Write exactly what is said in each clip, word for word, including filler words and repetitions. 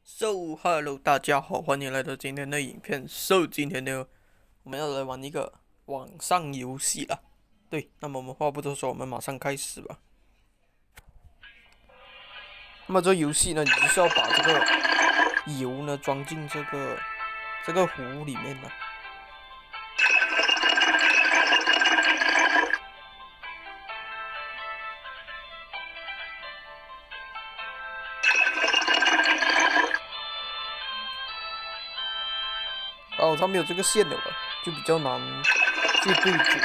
So Hello，大家好，欢迎来到今天的影片。So 今天呢，我们要来玩一个网上游戏了。对，那么我们话不多说，我们马上开始吧。那么这游戏呢，你就是要把这个油呢装进这个这个壶里面的。哦，它没有这个线了吧，就比较难去对准。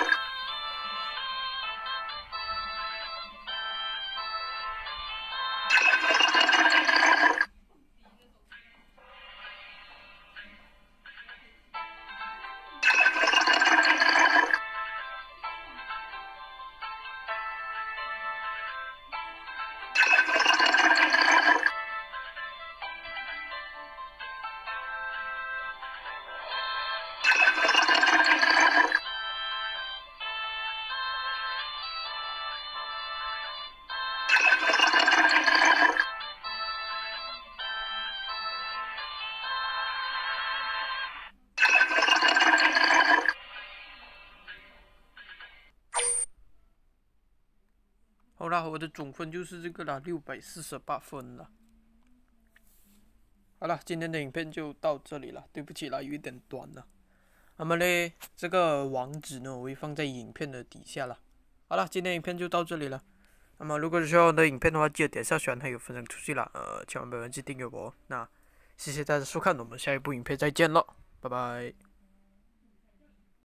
好啦，我的总分就是这个啦，六百四十八分了。好了，今天的影片就到这里了，对不起啦，有一点短了。那么呢，这个网址呢，我会放在影片的底下了。好了，今天影片就到这里了。那么如果喜欢我的影片的话，记得点下喜欢还有分享出去啦。呃，千万不要忘记订阅我。那谢谢大家收看，我们下一部影片再见喽，拜拜。